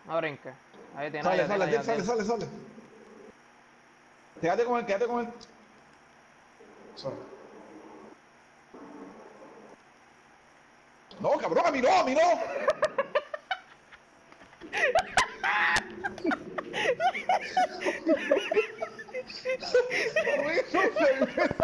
No brinque. Ahí tiene, Sale, ya tiene, sale, ya sale, tiene. sale, sale. Quédate con él, quédate con él. Sale. No, cabrón, a mí no, a mí no. A mí no,